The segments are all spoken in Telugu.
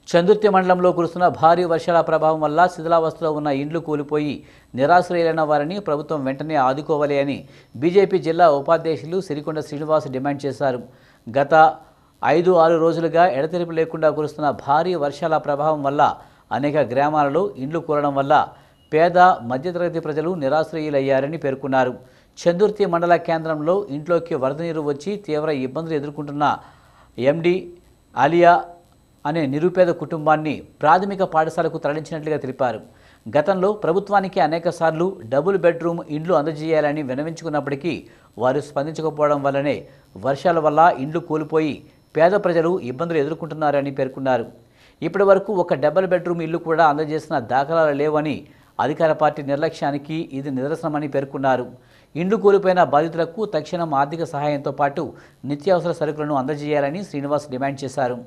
చందుర్తి మండలంలో కురుస్తున్న భారీ వర్షాల ప్రభావం వల్ల శిథిలావస్థలో ఉన్న ఇండ్లు కూలిపోయి నిరాశ్రయులైన వారిని ప్రభుత్వం వెంటనే ఆదుకోవాలి అని బీజేపీ జిల్లా ఉపాధ్యక్షులు సిరికొండ శ్రీనివాస్ డిమాండ్ చేశారు. గత 5-6 రోజులుగా ఎడతెరిపి లేకుండా కురుస్తున్న భారీ వర్షాల ప్రభావం వల్ల అనేక గ్రామాలలో ఇండ్లు కూలడం వల్ల పేద మధ్యతరగతి ప్రజలు నిరాశ్రయులయ్యారని పేర్కొన్నారు. చందుర్తి మండల కేంద్రంలో ఇంట్లోకి వరద నీరు వచ్చి తీవ్ర ఇబ్బందులు ఎదుర్కొంటున్న ఎండి ఆలియా అనే నిరుపేద కుటుంబాన్ని ప్రాథమిక పాఠశాలకు తరలించినట్లుగా తెలిపారు. గతంలో ప్రభుత్వానికి అనేకసార్లు డబుల్ బెడ్రూమ్ ఇండ్లు అందజేయాలని విన్నవించుకున్నప్పటికీ వారు స్పందించకపోవడం వల్లనే వర్షాల వల్ల ఇండ్లు కూలిపోయి పేద ప్రజలు ఇబ్బందులు ఎదుర్కొంటున్నారని పేర్కొన్నారు. ఇప్పటి వరకు ఒక డబుల్ బెడ్రూమ్ ఇల్లు కూడా అందజేసిన దాఖలాలు లేవని, అధికార పార్టీ నిర్లక్ష్యానికి ఇది నిదర్శనమని పేర్కొన్నారు. ఇండ్లు కూలిపోయిన బాధితులకు తక్షణం ఆర్థిక సహాయంతో పాటు నిత్యావసర సరుకులను అందజేయాలని శ్రీనివాస్ డిమాండ్ చేశారు.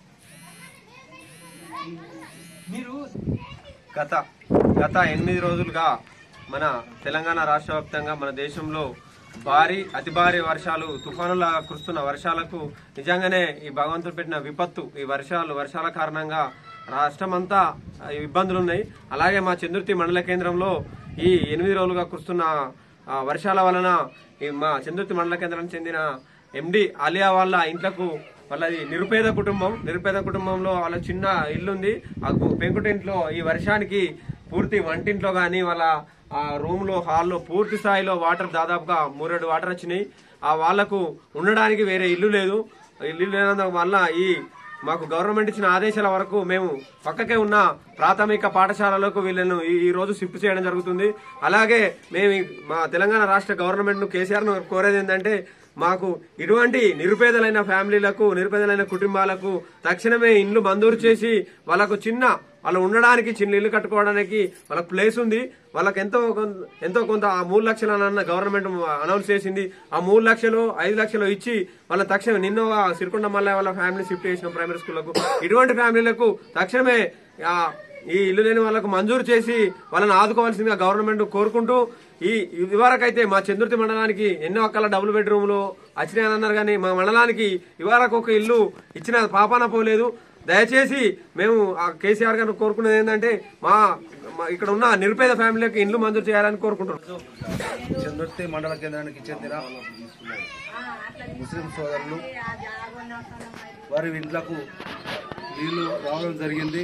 గత 8 రోజులుగా మన తెలంగాణ రాష్ట్ర వ్యాప్తంగా మన దేశంలో అతి భారీ వర్షాలు, తుఫానులా కురుస్తున్న వర్షాలకు నిజంగానే ఈ భగవంతుడు పెట్టిన విపత్తు. ఈ వర్షాల కారణంగా రాష్ట్రమంతా ఇబ్బందులు ఉన్నాయి. అలాగే మా చందుర్తి మండల కేంద్రంలో ఈ 8 రోజులుగా కురుస్తున్న వర్షాల వలన మా చందుర్తి మండల కేంద్రానికి చెందిన ఎండి ఆలియా వాళ్ళ ఇంట్లకు, వాళ్ళది నిరుపేద కుటుంబంలో వాళ్ళ చిన్న ఇల్లుంది. ఆ పెంకుటింట్లో ఈ వర్షానికి పూర్తి వంటింట్లో కానీ వాళ్ళ ఆ రూమ్ లో, హాల్లో పూర్తి స్థాయిలో వాటర్, దాదాపుగా 3 వాటర్ వచ్చినాయి. ఆ వాళ్లకు ఉండడానికి వేరే ఇల్లు లేదు. ఇల్లు లేనందు వల్ల మాకు గవర్నమెంట్ ఇచ్చిన ఆదేశాల వరకు మేము పక్కకే ఉన్న ప్రాథమిక పాఠశాలలకు వీళ్ళను ఈ రోజు షిఫ్ట్ చేయడం జరుగుతుంది. అలాగే మేము మా తెలంగాణ రాష్ట్ర గవర్నమెంట్ ను, కేసీఆర్ ను కోరేది ఏంటంటే మాకు ఇటువంటి నిరుపేదలైన ఫ్యామిలీలకు, నిరుపేదలైన కుటుంబాలకు తక్షణమే ఇండ్లు మంజూరు చేసి వాళ్ళు ఉండడానికి చిన్న ఇల్లు కట్టుకోవడానికి వాళ్ళకి ప్లేస్ ఉంది. వాళ్ళకి ఎంతో కొంత ఆ 3 లక్షలన్న గవర్నమెంట్ అనౌన్స్ చేసింది. ఆ 3 లక్షలు 5 లక్షలు ఇచ్చి వాళ్ళ తక్షణమే నిన్న సిరికొండ మల్లయ్య వాళ్ళ ఫ్యామిలీ షిఫ్ట్ చేసిన ప్రైమరీ స్కూళ్లకు, ఇటువంటి ఫ్యామిలీలకు తక్షణమే ఈ ఇల్లు లేని వాళ్ళకు మంజూరు చేసి వాళ్ళని ఆదుకోవాల్సిందిగా గవర్నమెంట్ కోరుకుంటూ, ఇదివరకైతే మా చందుర్తి మండలానికి ఎన్నో అక్కల డబుల్ బెడ్రూమ్లు వచ్చినాయని అన్నారు, కానీ మా మండలానికి ఇవరకు ఒక ఇల్లు ఇచ్చిన పాపాన పోలేదు. దయచేసి మేము కేసీఆర్ గారిని కోరుకునేది ఏంటంటే ఇక్కడ ఉన్న నిరుపేద ఫ్యామిలీకి ఇండ్లు మంజూరు చేయాలని కోరుకుంటున్నాం. చందుర్తి మండల కేంద్రానికి చెందిన ముస్లిం సోదరులు వారి ఇంట్లకు నీళ్లు రావడం జరిగింది.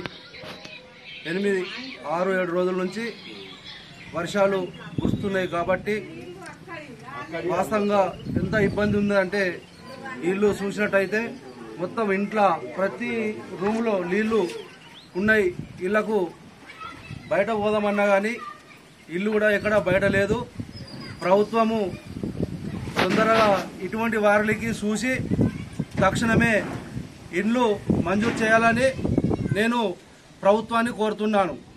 6-7 రోజుల నుంచి వర్షాలు కురుస్తున్నాయి కాబట్టి వాస్తవంగా ఎంత ఇబ్బంది ఉందంటే, నీళ్లు చూసినట్టయితే మొత్తం ఇంట్లో ప్రతి రూమ్లో నీళ్లు ఉన్నాయి. ఇళ్లకు బయట పోదామన్నా కానీ ఇల్లు కూడా ఎక్కడ బయట లేదు. ప్రభుత్వము తొందరగా ఇటువంటి వారికి చూసి తక్షణమే ఇండ్లు మంజూరు చేయాలని నేను ప్రభుత్వాన్ని కోరుతున్నాను.